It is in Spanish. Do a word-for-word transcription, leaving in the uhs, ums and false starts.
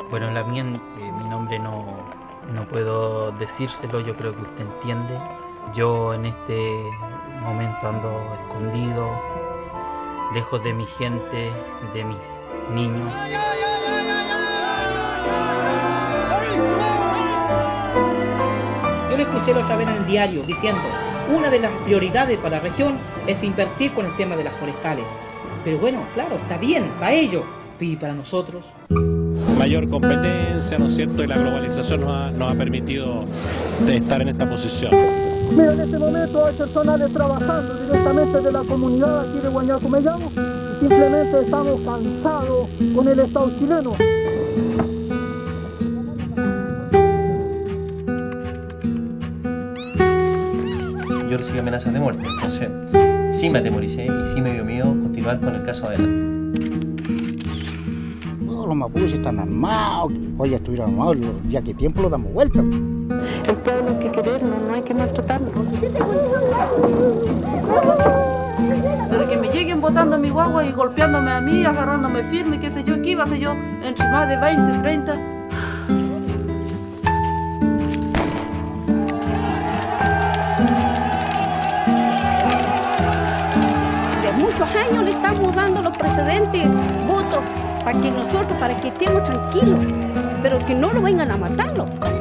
Bueno, la mía, eh, mi nombre no, no puedo decírselo, yo creo que usted entiende. Yo en este momento ando escondido, lejos de mi gente, de mis niños. Yo le escuché la otra vez en el diario diciendo, una de las prioridades para la región es invertir con el tema de las forestales. Pero bueno, claro, está bien, para ellos, y para nosotros. Mayor competencia, ¿no es cierto? Y la globalización nos ha, nos ha permitido estar en esta posición. Mira, en este momento hay personales trabajando directamente de la comunidad aquí de Guañacumellao y simplemente estamos cansados con el Estado chileno. Yo recibí amenazas de muerte, entonces sí me atemoricé y sí me dio miedo continuar con el caso adelante. No, los mapuches están armados, hoy estuvieron armados, ya que tiempo los damos vuelta. El pueblo hay que quererlo, no hay que maltratarlo. Pero que me lleguen botando mi guagua y golpeándome a mí, agarrándome firme, qué sé yo, qué iba a ser yo, entre más de veinte, treinta. Muchos años le estamos dando los precedentes votos para que nosotros, para que estemos tranquilos, pero que no lo vengan a matarlo.